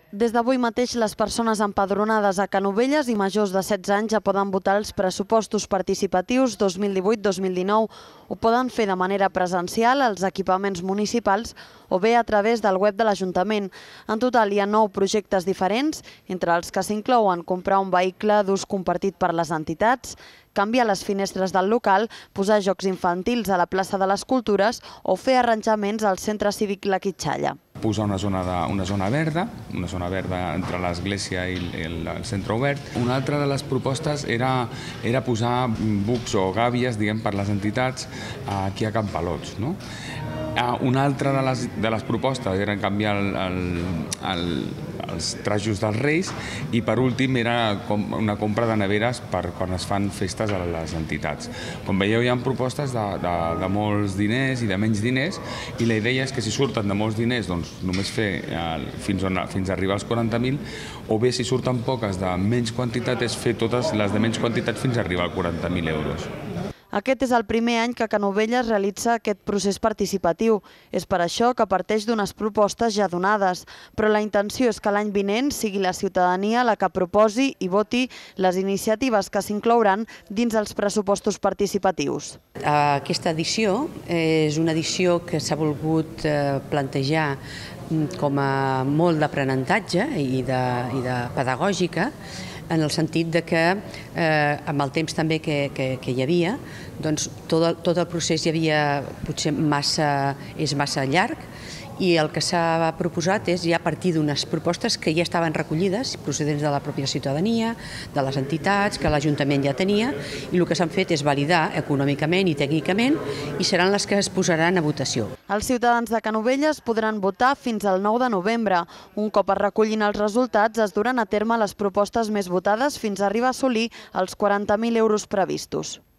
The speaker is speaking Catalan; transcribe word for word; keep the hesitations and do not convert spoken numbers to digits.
Des d'avui mateix, les persones empadronades a Canovelles i majors de setze anys ja poden votar els pressupostos participatius dos mil divuit dos mil dinou. Ho poden fer de manera presencial als equipaments municipals o bé a través del web de l'Ajuntament. En total hi ha nou projectes diferents, entre els que s'inclouen comprar un vehicle d'ús compartit per les entitats, canviar les finestres del local, posar jocs infantils a la plaça de les Cultures o fer arranjaments al centre cívic La Quitxalla. Posar una zona, de, una zona verda, una zona verda entre l'església i el, el centre obert. Una altra de les propostes era, era posar bucs o gàbies, diguem, per les entitats aquí a Campalots, no? Una altra de les, de les propostes era canviar el, el, el, els trajos dels Reis i per últim era com una compra de neveres per quan es fan festes a les entitats. Com veieu, hi ha propostes de, de, de molts diners i de menys diners i la idea és que si surten de molts diners doncs només fer eh, fins, on, fins a arribar als quaranta mil o bé si surten poques de menys quantitat és fer totes les de menys quantitat fins a arribar als quaranta mil euros. Aquest és el primer any que Canovelles realitza aquest procés participatiu. És per això que parteix d'unes propostes ja donades, però la intenció és que l'any vinent sigui la ciutadania la que proposi i voti les iniciatives que s'inclouran dins els pressupostos participatius. Aquesta edició és una edició que s'ha volgut plantejar com a molt d'aprenentatge i de, i de pedagògica, en el sentit de que eh, amb el temps també que, que, que hi havia, doncs tot el, tot el procés hi havia potser massa, és massa llarg i el que s'ha proposat és ja a partir d'unes propostes que ja estaven recollides, procedents de la pròpia ciutadania, de les entitats, que l'Ajuntament ja tenia, i el que s'han fet és validar econòmicament i tècnicament i seran les que es posaran a votació. Els ciutadans de Canovelles podran votar fins al nou de novembre. Un cop es recullin els resultats, es duran a terme les propostes més votades fins a arribar a assolir els quaranta mil euros previstos.